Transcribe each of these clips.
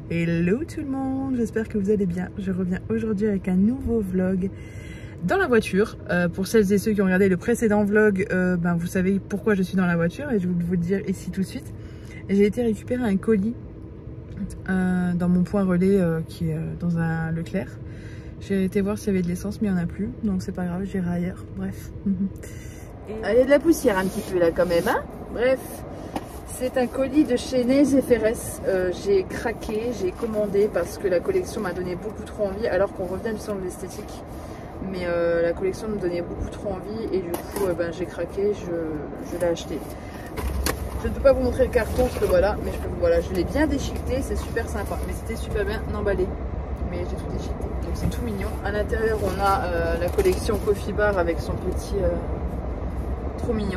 Hello tout le monde, j'espère que vous allez bien. Je reviens aujourd'hui avec un nouveau vlog dans la voiture. Pour celles et ceux qui ont regardé le précédent vlog, vous savez pourquoi je suis dans la voiture et je vais vous le dire ici tout de suite. J'ai été récupérer un colis dans mon point relais qui est dans un Leclerc. J'ai été voir s'il y avait de l'essence mais il n'y en a plus, donc c'est pas grave, j'irai ailleurs, bref. Il y a de la poussière un petit peu là quand même, hein. Bref. C'est un colis de chez Naze FRS. J'ai craqué, j'ai commandé parce que la collection m'a donné beaucoup trop envie, alors qu'on revient du salon de l'esthétique. Mais la collection me donnait beaucoup trop envie et du coup j'ai craqué, je l'ai acheté. Je ne peux pas vous montrer le carton parce que voilà, mais je l'ai bien déchiqueté, c'est super sympa. Mais c'était super bien emballé, mais j'ai tout déchiqueté. Donc c'est tout mignon. À l'intérieur on a la collection Coffee Bar avec son petit trop mignon.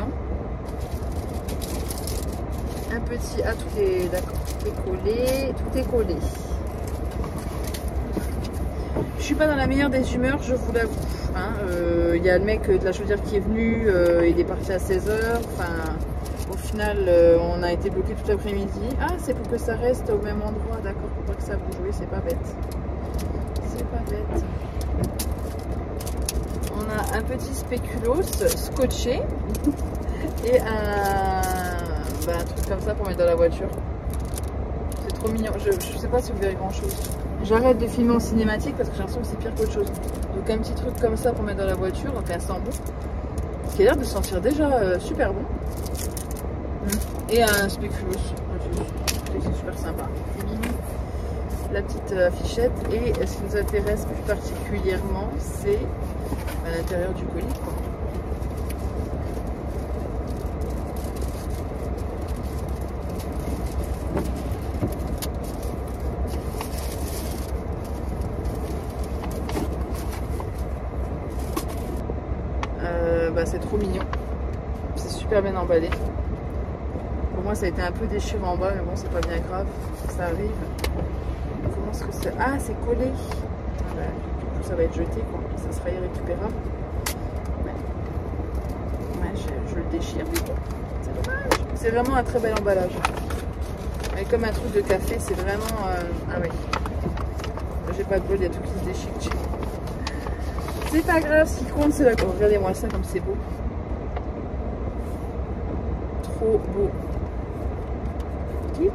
Un petit, tout est d'accord, tout est collé, tout est collé. Je suis pas dans la meilleure des humeurs, je vous l'avoue. Il y a le mec de la chaudière qui est venu, il est parti à 16 h. Enfin, au final, on a été bloqué tout l'après-midi. Ah, c'est pour que ça reste au même endroit, d'accord, pour pas que ça bouge. Oui, c'est pas bête. C'est pas bête. On a un petit spéculoos scotché et un truc comme ça pour mettre dans la voiture. C'est trop mignon. Je sais pas si vous verrez grand chose. J'arrête de filmer en cinématique parce que j'ai l'impression que c'est pire qu'autre chose. Donc un petit truc comme ça pour mettre dans la voiture, donc un sent bon. Qui a l'air de sentir déjà super bon. Et un spéculoos. C'est super sympa. C'est mignon. La petite affichette. Et ce qui nous intéresse plus particulièrement, c'est à l'intérieur du colis, quoi. C'est trop mignon, c'est super bien emballé. Pour moi ça a été un peu déchiré en bas, mais bon c'est pas bien grave, ça arrive. Comment est-ce que c'est? Ah, c'est collé. Du coup ça va être jeté, quoi. Ça sera irrécupérable. Ouais, je le déchire, mais bon, c'est dommage. C'est vraiment un très bel emballage. Et comme un truc de café, c'est vraiment ah ouais, j'ai pas de bol, il y a tout qui se déchique. C'est pas grave, ce qui compte c'est la... Oh, regardez-moi ça comme c'est beau. Trop beau. Clic.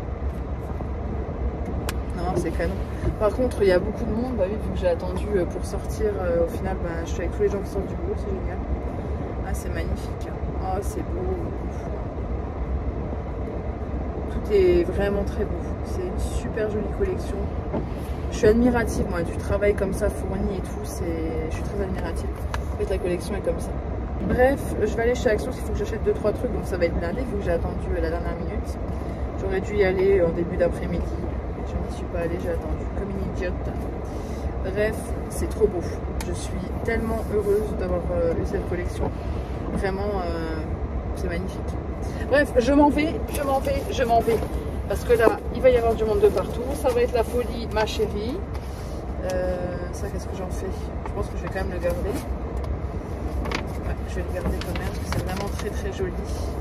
Non, c'est canon. Par contre, il y a beaucoup de monde. Bah oui, vu que j'ai attendu pour sortir, au final, je suis avec tous les gens qui sortent du boulot, c'est génial. Ah, c'est magnifique. Ah, c'est beau. Tout est vraiment très beau. C'est une super jolie collection. Je suis admirative, moi, du travail comme ça fourni et tout. Je suis très admirative. En fait, la collection est comme ça. Bref, je vais aller chez Action, il faut que j'achète 2-3 trucs, donc ça va être blindé, vu que j'ai attendu la dernière minute. J'aurais dû y aller en début d'après-midi. Je n'y suis pas allée, j'ai attendu comme une idiote. Bref, c'est trop beau. Je suis tellement heureuse d'avoir eu cette collection. Vraiment, c'est magnifique. Bref, je m'en vais. Parce que là, il va y avoir du monde de partout. Ça va être la folie, ma chérie. Ça, qu'est-ce que j'en fais? Je pense que je vais quand même le garder. Ouais, je vais le garder quand même parce que c'est vraiment très très joli.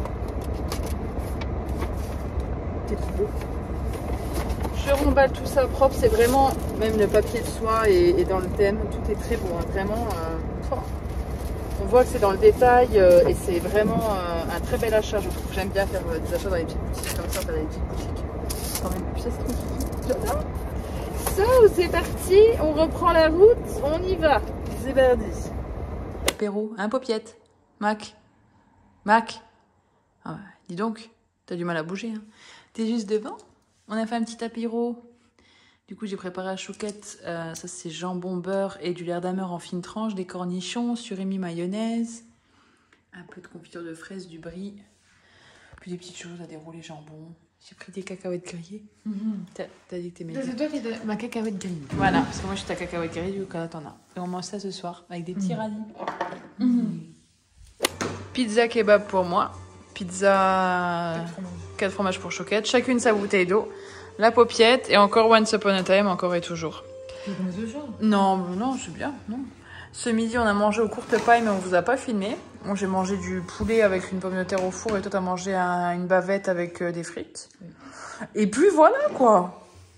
C'est tout beau. Je remballe tout ça propre. C'est vraiment, même le papier de soie et dans le thème, tout est très beau. Hein, vraiment, on voit que c'est dans le détail et c'est vraiment un très bel achat. Je trouve que j'aime bien faire des achats dans les petites boutiques comme ça, dans les petites boutiques. Quand même, puis ça, c'est trop kiki. J'adore. So, c'est parti, on reprend la route, on y va. C'est parti. Apéro, hein, paupiette. Mac. Ah ouais, dis donc, t'as du mal à bouger. Hein. T'es juste devant. On a fait un petit apéro. Du coup, j'ai préparé la chouquette. Ça, c'est jambon, beurre et du lard d'amer en fines tranches, des cornichons, surimi mayonnaise, un peu de confiture de fraises, du brie, puis des petites choses à dérouler jambon. J'ai pris des cacahuètes grillées. T'as dit que t'aimais bien. C'est toi qui as ma cacahuète grillée. Voilà, parce que moi, je suis ta cacahuète grillée, du coup, t'en as. Et on mange ça ce soir, avec des petits radis. Pizza kebab pour moi. Pizza 4 fromages pour Chouquette. Chacune sa bouteille d'eau. La paupiette et encore Once Upon a Time, encore et toujours. Non, c'est bien. Non. Ce midi, on a mangé aux courtes pailles, mais on vous a pas filmé. Bon, j'ai mangé du poulet avec une pomme de terre au four et toi, t'as mangé une bavette avec des frites. Et puis voilà, quoi.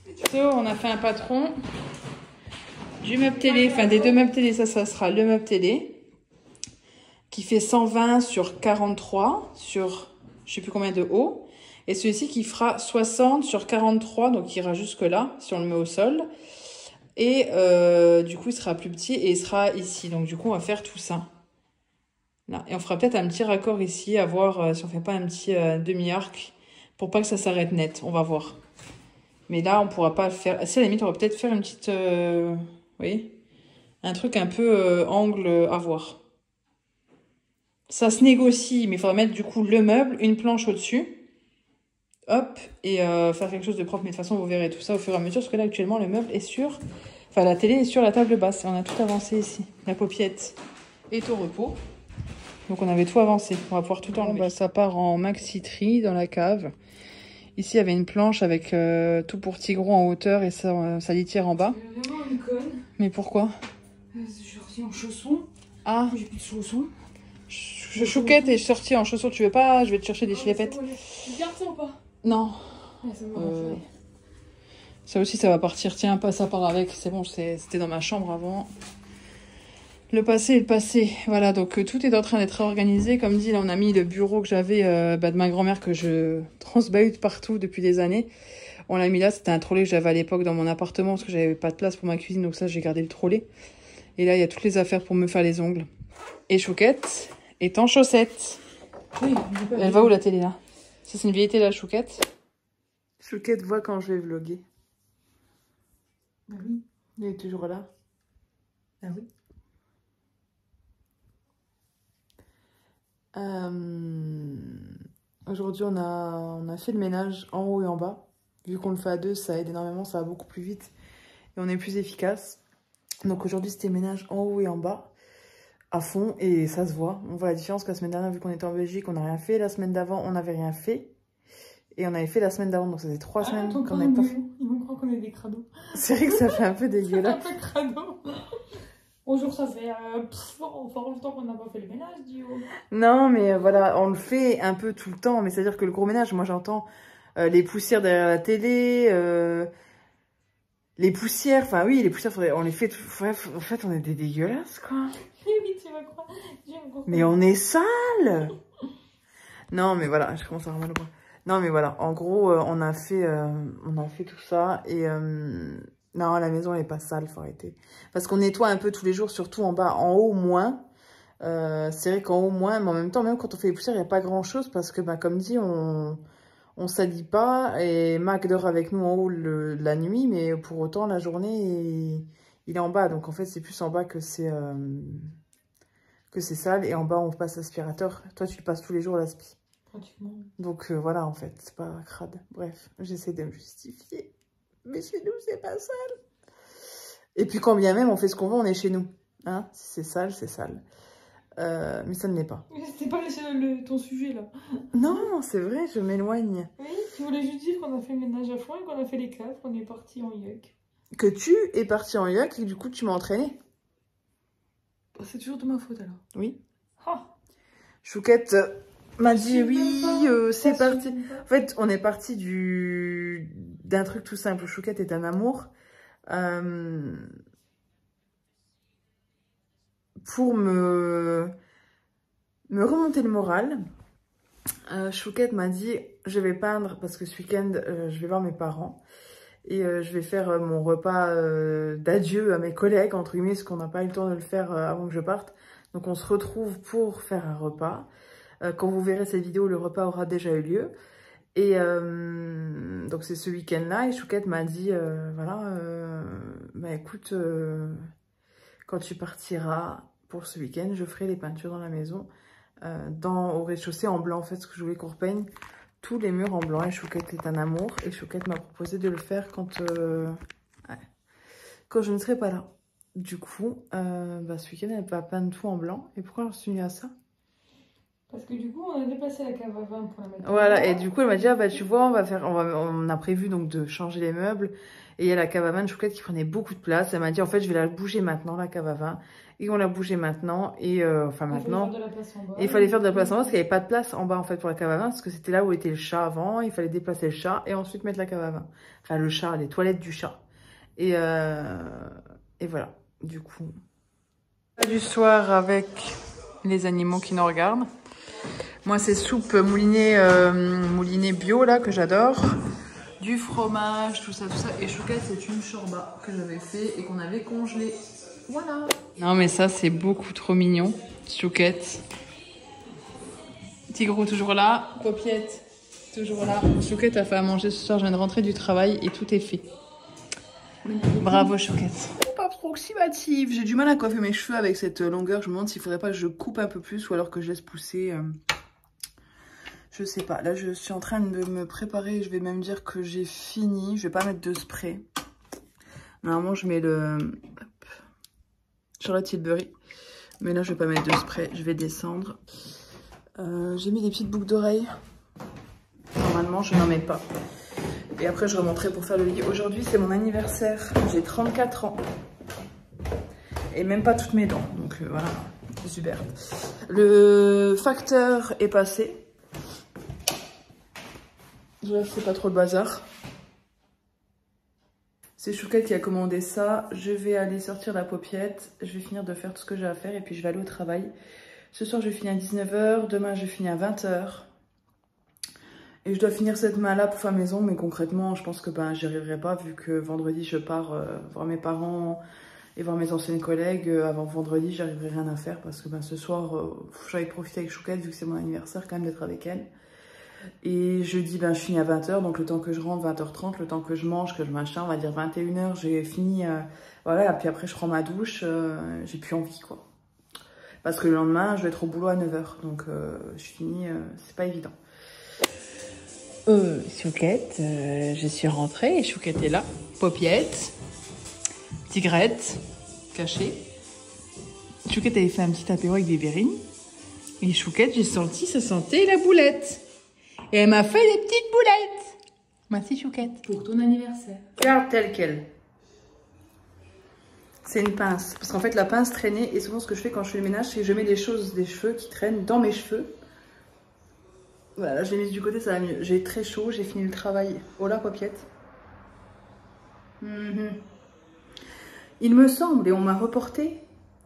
So, on a fait un patron du meuble télé, enfin des deux meubles télé, ça sera le meuble télé qui fait 120 sur 43 sur je sais plus combien de haut, et celui-ci qui fera 60 sur 43, donc il ira jusque là si on le met au sol, et du coup il sera plus petit et il sera ici, donc du coup on va faire tout ça là, et on fera peut-être un petit raccord ici, à voir si on fait pas un petit demi-arc pour pas que ça s'arrête net, on va voir. Mais là, on pourra pas le faire. Si, à la limite, on va peut-être faire une petite... oui, un truc un peu angle à voir. Ça se négocie, mais il faudra mettre du coup le meuble, une planche au-dessus. Hop, et faire quelque chose de propre. Mais de toute façon, vous verrez tout ça au fur et à mesure. Parce que là, actuellement, le meuble est sur... Enfin, la télé est sur la table basse. Et on a tout avancé ici. La paupiette est au repos. Donc, on avait tout avancé. On va pouvoir tout enlever. Bah, ça part en maxi-tri dans la cave. Ici, il y avait une planche avec tout pour Tigron en hauteur et sa litière en bas. Vraiment une conne. Mais pourquoi? Je suis sortie en chaussons. Ah. J'ai plus de chaussons. Je chouquette et je suis sortie en chaussons. Tu veux pas? Je vais te chercher des chlépettes. Bon, tu gardes ça ou pas? Non. Ouais, ça, Ça aussi, ça va partir. Tiens, pas ça part avec. C'est bon, c'était dans ma chambre avant. Le passé est le passé. Voilà, donc tout est en train d'être organisé. Comme dit, là, on a mis le bureau que j'avais de ma grand-mère que je transbahute partout depuis des années. On l'a mis là. C'était un trolley que j'avais à l'époque dans mon appartement parce que j'avais pas de place pour ma cuisine. Donc ça, j'ai gardé le trolley. Et là, il y a toutes les affaires pour me faire les ongles. Et Chouquette est en chaussettes. oui, Elle va où la télé là? Ça, c'est une vieille télé à Chouquette. Chouquette voit quand je vais vlogger. Bah oui. Il est toujours là. Bah oui. Aujourd'hui, on a fait le ménage en haut et en bas. Vu qu'on le fait à deux, ça aide énormément, ça va beaucoup plus vite et on est plus efficace. Donc aujourd'hui, c'était ménage en haut et en bas, à fond, et ça se voit. On voit la différence que la semaine dernière, vu qu'on était en Belgique, on n'a rien fait. La semaine d'avant, on n'avait rien fait. Et on avait fait la semaine d'avant, donc ça faisait 3 semaines qu'on n'avait pas fait. Ils vont croire qu'on est des crados. C'est vrai que ça fait un peu dégueulasse. Un peu crado. Bonjour, ça fait fort longtemps qu'on n'a pas fait le ménage, Dio. Non, mais voilà, on le fait un peu tout le temps. Mais c'est-à-dire que le gros ménage, moi j'entends les poussières derrière la télé, les poussières, enfin oui, les poussières, on les fait, bref, en fait, on est des dégueulasses, quoi. Oui, tu vas croire. Mais on est sale. Non, mais voilà, je commence à avoir mal au bras. Non, mais voilà, en gros, on a fait tout ça et... non, la maison elle est pas sale, faut arrêter. Parce qu'on nettoie un peu tous les jours, surtout en bas, en haut moins. C'est vrai qu'en haut moins, mais en même temps, même quand on fait les poussières, il n'y a pas grand chose parce que, bah, comme dit, on salit pas. Et Mac dort avec nous en haut la nuit, mais pour autant, la journée, il est en bas. Donc en fait, c'est plus en bas que c'est sale. Et en bas, on passe l'aspirateur. Toi, tu le passes tous les jours l'aspi. Pratiquement. Donc voilà, en fait, c'est pas crade. Bref, j'essaie de me justifier. Mais chez nous, c'est pas sale. Et puis quand bien même, on fait ce qu'on veut, on est chez nous. Hein, si c'est sale, c'est sale. Mais ça ne l'est pas. C'était pas ton sujet, là. Non, c'est vrai, je m'éloigne. Oui, tu voulais juste dire qu'on a fait le ménage à fond et qu'on a fait les caves, qu'on est parti en yuck. Que tu es parti en yuck et du coup, tu m'as entraîné. C'est toujours de ma faute, alors. Oui. Oh. Chouquette m'a dit oui, c'est parti. En fait, on est parti d'un truc tout simple. Chouquette est un amour. Pour me remonter le moral, Chouquette m'a dit, je vais peindre parce que ce week-end, je vais voir mes parents. Et je vais faire mon repas d'adieu à mes collègues, entre guillemets, parce qu'on n'a pas eu le temps de le faire avant que je parte. Donc on se retrouve pour faire un repas. Quand vous verrez cette vidéo, le repas aura déjà eu lieu. Et donc c'est ce week-end-là. Et Chouquette m'a dit, voilà, bah écoute, quand tu partiras pour ce week-end, je ferai les peintures dans la maison, au rez-de-chaussée en blanc. En fait, ce que je voulais qu'on repeigne tous les murs en blanc. Et Chouquette est un amour. Et Chouquette m'a proposé de le faire quand je ne serai pas là. Du coup, bah, ce week-end, elle va peindre tout en blanc. Et pourquoi je suis venue à ça? Parce que du coup, on a déplacé la cave à vin pour la mettre. Voilà, et du coup, elle m'a dit, ah bah tu vois, on a prévu donc de changer les meubles. Et il y a la cave à vin de Chouquette qui prenait beaucoup de place. Elle m'a dit, en fait, je vais la bouger maintenant, la cave à vin. Et on l'a bougé maintenant. Et enfin, maintenant. Et il fallait faire de la place en bas parce qu'il n'y avait pas de place en bas, en fait, pour la cave à vin. Parce que c'était là où était le chat avant. Il fallait déplacer le chat et ensuite mettre la cave à vin. Enfin, le chat, les toilettes du chat. Et voilà, du coup. Du soir avec les animaux qui nous regardent. Moi, c'est soupe moulinée, moulinée bio, là, que j'adore. Du fromage, tout ça, tout ça. Et Chouquette, c'est une shorba que j'avais fait et qu'on avait congelée. Voilà. Non, mais ça, c'est beaucoup trop mignon. Chouquette. Tigrou, toujours là. Popiette, toujours là. Chouquette a fait à manger ce soir. Je viens de rentrer du travail et tout est fait. Bravo, Chouquette. Pas approximative. J'ai du mal à coiffer mes cheveux avec cette longueur. Je me demande s'il faudrait pas que je coupe un peu plus ou alors que je laisse pousser. Je sais pas. Là, je suis en train de me préparer. Je vais même dire que j'ai fini. Je vais pas mettre de spray. Normalement, je mets le Charlotte Tilbury. Mais là, je vais pas mettre de spray. Je vais descendre. J'ai mis des petites boucles d'oreilles. Normalement, je n'en mets pas. Et après, je remonterai pour faire le lit. Aujourd'hui, c'est mon anniversaire. J'ai 34 ans. Et même pas toutes mes dents. Donc voilà, c'est super. Le facteur est passé. Là, c'est pas trop le bazar. C'est Chouquette qui a commandé ça. Je vais aller sortir la paupiette. Je vais finir de faire tout ce que j'ai à faire. Et puis, je vais aller au travail. Ce soir, je finis à 19 h. Demain, je finis à 20 h. Et je dois finir cette main-là pour faire maison. Mais concrètement, je pense que j'y arriverai pas. Vu que vendredi, je pars voir mes parents et voir mes anciennes collègues. Avant vendredi, j'arriverai rien à faire. Parce que ce soir, j'avais profité avec Chouquette. Vu que c'est mon anniversaire, quand même, d'être avec elle. Et jeudi, je finis à 20 h, donc le temps que je rentre, 20 h 30, le temps que je mange, que je machin, on va dire 21 h, j'ai fini, voilà, et puis après je prends ma douche, j'ai plus envie, quoi. Parce que le lendemain, je vais être au boulot à 9 h, donc je finis, c'est pas évident. Chouquette, je suis rentrée et Chouquette est là. Popiette, Tigrette, cachée. Chouquette avait fait un petit apéro avec des verrines. Et Chouquette, j'ai senti, ça sentait la boulette. Et elle m'a fait des petites boulettes. Merci Chouquette. Pour ton anniversaire. Regarde telle quelle. C'est une pince. Parce qu'en fait, la pince traînait. Et souvent, ce que je fais quand je fais le ménage, c'est que je mets des cheveux qui traînent dans mes cheveux. Voilà, là, je l'ai mise du côté, ça va mieux. J'ai très chaud, j'ai fini le travail. Oh là, paupiette. Il me semble, et on m'a rapporté,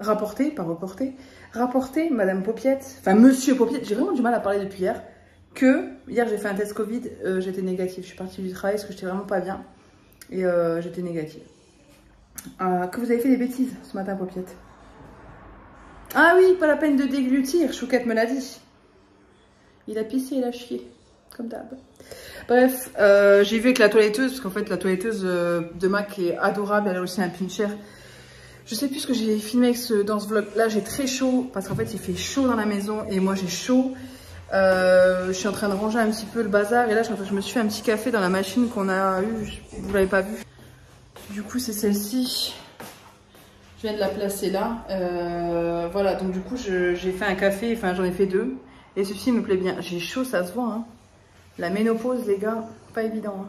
Madame Paupiette, enfin Monsieur Paupiette, j'ai vraiment du mal à parler depuis hier, que hier j'ai fait un test Covid, j'étais négative. Je suis partie du travail parce que j'étais vraiment pas bien et j'étais négative. Que vous avez fait des bêtises ce matin, Paupiette. Ah oui, pas la peine de déglutir, Chouquette me l'a dit. Il a pissé, il a chié, comme d'hab. Bref, j'ai vu avec la toiletteuse, parce qu'en fait la toiletteuse de MAC est adorable, elle a aussi un pincher. Je sais plus ce que j'ai filmé avec dans ce vlog. Là, j'ai très chaud parce qu'en fait, il fait chaud dans la maison et moi, j'ai chaud. Je suis en train de ranger un petit peu le bazar et là, je me suis fait un petit café dans la machine qu'on a eu. Vous l'avez pas vu. Du coup, c'est celle-ci. Je viens de la placer là. Voilà, donc du coup, j'ai fait un café. Enfin, j'en ai fait 2. Et ceci me plaît bien. J'ai chaud, ça se voit. Hein. La ménopause, les gars, pas évident.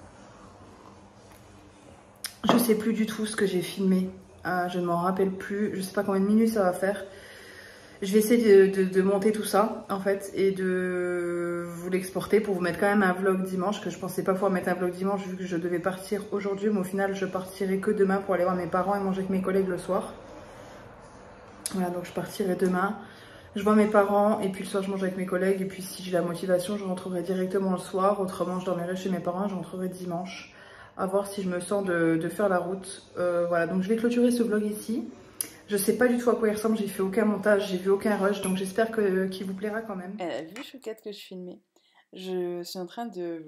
Hein. Je sais plus du tout ce que j'ai filmé. Je ne m'en rappelle plus, je sais pas combien de minutes ça va faire. Je vais essayer de monter tout ça en fait et de vous l'exporter pour vous mettre quand même un vlog dimanche, que je pensais pas pouvoir mettre un vlog dimanche vu que je devais partir aujourd'hui, mais au final je partirai que demain pour aller voir mes parents et manger avec mes collègues le soir. Voilà, donc je partirai demain, je vois mes parents et puis le soir je mange avec mes collègues et puis si j'ai la motivation je rentrerai directement le soir, autrement je dormirai chez mes parents et je rentrerai dimanche. À voir si je me sens de faire la route. Voilà, donc je vais clôturer ce vlog ici. Je sais pas du tout à quoi il ressemble, j'ai fait aucun montage, j'ai vu aucun rush, donc j'espère qu'il vous plaira quand même. Vu Chouquette que je filmais, je suis en train de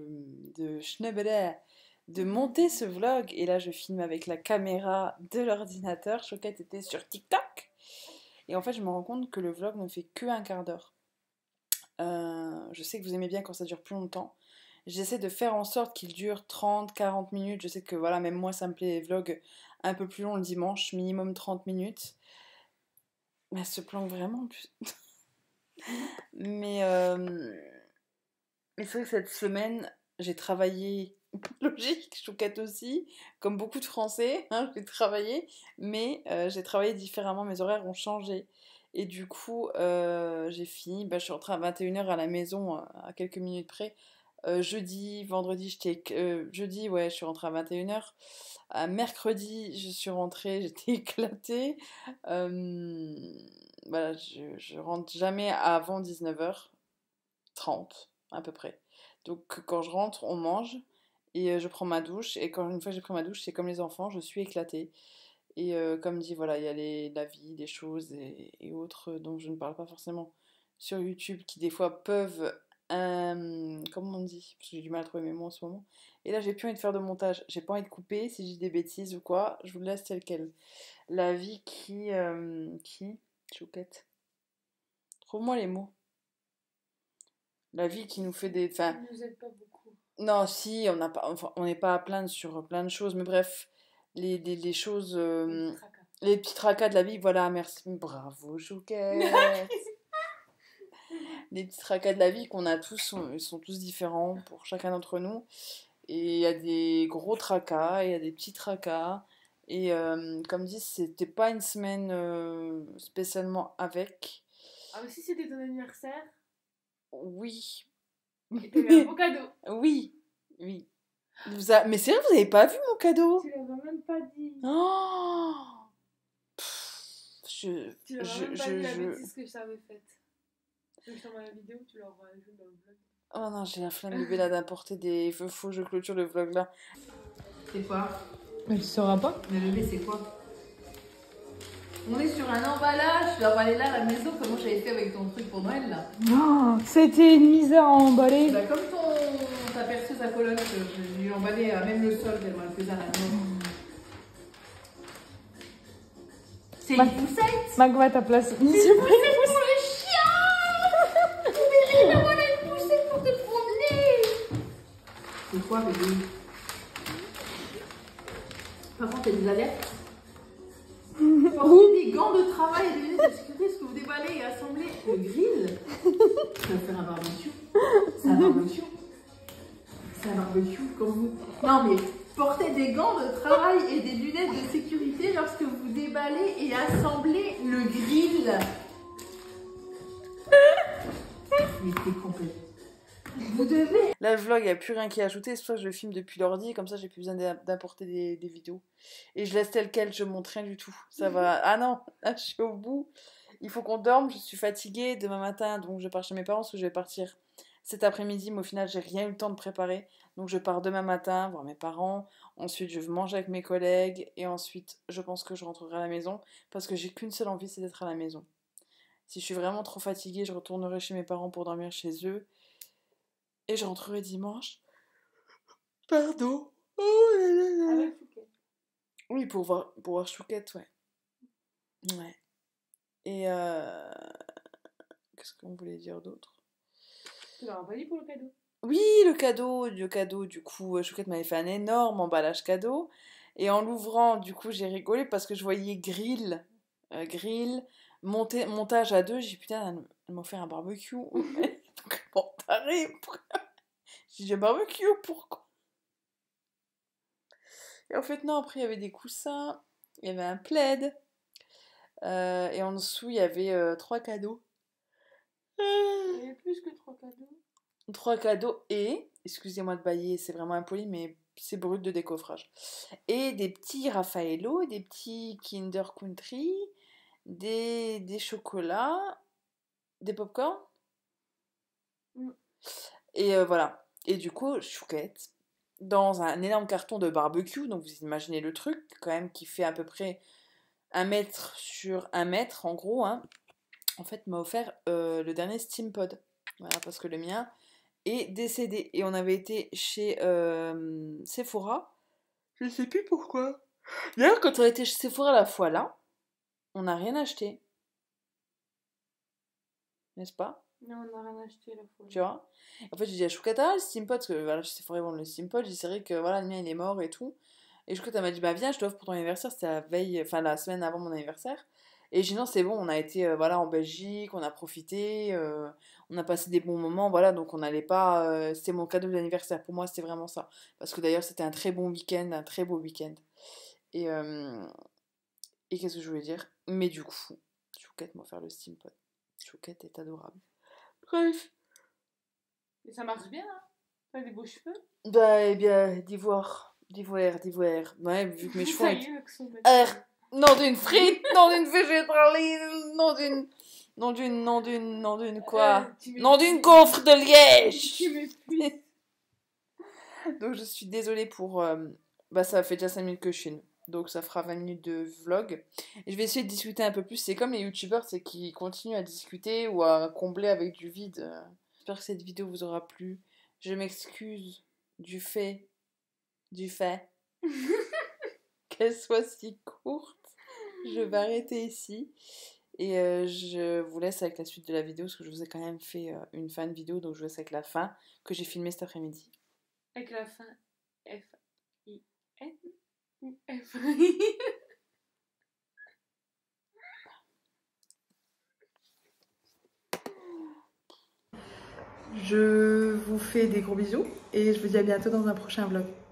monter ce vlog et là je filme avec la caméra de l'ordinateur. Chouquette était sur TikTok et en fait je me rends compte que le vlog ne fait que un quart d'heure. Je sais que vous aimez bien quand ça dure plus longtemps. J'essaie de faire en sorte qu'il dure 30-40 minutes. Je sais que voilà, même moi, ça me plaît les vlogs un peu plus longs le dimanche, minimum 30 minutes. Mais elle se planque vraiment. Mais, mais c'est vrai que cette semaine, j'ai travaillé, logique, Chouquette aussi, comme beaucoup de Français, hein, j'ai travaillé, mais j'ai travaillé différemment, mes horaires ont changé. Et du coup, j'ai fini, bah, je suis rentrée à 21h à la maison, à quelques minutes près. Jeudi, vendredi, jeudi, ouais, je suis rentrée à 21h. À mercredi, je suis rentrée, j'étais éclatée. Voilà, je rentre jamais avant 19h30 à peu près. Donc quand je rentre, on mange et je prends ma douche. Et quand une fois que j'ai pris ma douche, c'est comme les enfants, je suis éclatée. Et comme dit, voilà, il y a la vie, les choses et autres dont je ne parle pas forcément sur YouTube qui des fois peuvent, comment on dit, parce que j'ai du mal à trouver mes mots en ce moment. Et là, j'ai plus envie de faire de montage, j'ai pas envie de couper si j'ai des bêtises ou quoi, je vous le laisse tel quel. La vie qui, Chouquette, trouve-moi les mots. La vie qui nous fait des, Ça enfin, nous aide pas beaucoup. non, si, on n'a pas, enfin, on n'est pas à plaindre sur plein de choses, mais bref, les choses, Les tracas. les petits tracas de la vie, voilà, merci, bravo, Chouquette. Les petits tracas de la vie qu'on a tous, ils sont tous différents pour chacun d'entre nous. Et il y a des gros tracas, et il y a des petits tracas. Et comme dit, c'était pas une semaine spécialement avec. Ah, mais si c'était ton anniversaire, Oui. et t'as eu un beau cadeau. Oui. Oui. Mais c'est vrai, vous avez pas vu mon cadeau? Tu l'avais même pas dit. Oh Tu l'avais même pas dit la bêtise que je t'avais faite. Tu veux que je t'envoie la vidéo, tu l'auras ajoutée dans le vlog. Oh non, j'ai la flemme de Bella d'apporter des... Faut que je clôture le vlog là. C'est quoi? Mais tu sauras pas. Mais bébé, c'est quoi? On est sur un emballage, tu dois aller là à la maison, comment j'avais fait avec ton truc pour Noël là. Oh, c'était une misère à emballer. Bah, comme t'as percé sa colonne, je lui ai emballé à même le sol tellement elle faisait à la maison. C'est une poussette. Mac va à ta place. C'est une poussette pour le chien. Bébé, comment on a une poussette pour te promener? C'est quoi bébé? Par contre, il y a des alertes. Portez des gants de travail et des lunettes de sécurité, ce que vous déballez et assemblez le grill. Ça va faire un barbecue. C'est un barbecue. C'est un barbecue comme vous. Non mais portez des gants de travail et des lunettes de sécurité lorsque vous déballez et assemblez le grill. Mais c'est complet. Vous devez. Là, le vlog, il n'y a plus rien qui est ajouté. C'est pour ça que je le filme depuis l'ordi. Comme ça, j'ai plus besoin d'apporter des vidéos. Et je laisse tel quel, je montre rien du tout. Ça va. Ah non, là, je suis au bout. Il faut qu'on dorme. Je suis fatiguée demain matin. Donc, je pars chez mes parents parce que je vais partir cet après-midi. Mais au final, j'ai rien eu le temps de préparer. Donc, je pars demain matin voir mes parents. Ensuite, je vais manger avec mes collègues. Et ensuite, je pense que je rentrerai à la maison. Parce que j'ai qu'une seule envie, c'est d'être à la maison. Si je suis vraiment trop fatiguée, je retournerai chez mes parents pour dormir chez eux. Et je rentrerai dimanche. Pardon. Oh là là là. Avec Chouquette. Oui, pour voir Chouquette, ouais. Ouais. Et qu'est-ce qu'on voulait dire d'autre? Tu l'auras pas dit pour le cadeau. Oui, le cadeau, du coup, Chouquette m'avait fait un énorme emballage cadeau. Et en l'ouvrant, du coup, j'ai rigolé parce que je voyais grill, montage à deux. J'ai dit, putain, elle m'a fait un barbecue. Bon, taré. J'ai dit, un barbecue, pourquoi? Et en fait, non, après, il y avait des coussins, il y avait un plaid, et en dessous, il y avait 3 cadeaux. Il y avait plus que 3 cadeaux. 3 cadeaux et, excusez-moi de bailler, c'est vraiment impoli, mais c'est brut de décoffrage. Et des petits Raffaello, des petits Kinder Country, des chocolats, des pop-corn. Et voilà. Et du coup, Chouquette, dans un énorme carton de barbecue, donc vous imaginez le truc, quand même, qui fait à peu près 1 mètre sur 1 mètre, en gros, hein, en fait, m'a offert le dernier Steampod. Voilà, parce que le mien est décédé. Et on avait été chez Sephora. Je sais plus pourquoi. D'ailleurs, quand on était chez Sephora la fois là, on n'a rien acheté. N'est-ce pas? Non, on n'a rien acheté la fois. Tu vois? En fait, j'ai dit à Choukata, le Steampod, parce que voilà, chez Sephora, ils vendent le Steampod. J'ai dit, c'est vrai que voilà, le mien, il est mort et tout. Et Choukata m'a dit, bah viens, je t'offre pour ton anniversaire. C'était la veille, enfin la semaine avant mon anniversaire. Et j'ai dit non, c'est bon, on a été voilà, en Belgique, on a profité, on a passé des bons moments, voilà, donc on n'allait pas. C'était mon cadeau d'anniversaire, pour moi, c'était vraiment ça. Parce que d'ailleurs, c'était un très bon week-end, un très beau week-end. Et, qu'est-ce que je voulais dire? Mais du coup, Chouquette m'a offert le steampod. Chouquette est adorable. Bref. Et ça marche bien, hein? T'as des beaux cheveux. Bah, eh bien, d'ivoire. Ouais, vu que mes cheveux Ça ont y été... est, l'accent de- Non d'une frite, non d'une végétaline, non d'une quoi? tu Non m'épuises. d'une gaufre de Liège! Tu m'épuises. Donc je suis désolée pour... Bah ça fait déjà 5 minutes que je filme. Donc ça fera 20 minutes de vlog. Et je vais essayer de discuter un peu plus. C'est comme les youtubeurs, c'est qu'ils continuent à discuter ou à combler avec du vide. J'espère que cette vidéo vous aura plu. Je m'excuse du fait qu'elle soit si courte. Je vais arrêter ici. Et je vous laisse avec la suite de la vidéo parce que je vous ai quand même fait une fin de vidéo. Donc je vous laisse avec la fin que j'ai filmée cet après-midi. Avec la fin F-I-N ou F-I. Je vous fais des gros bisous et je vous dis à bientôt dans un prochain vlog.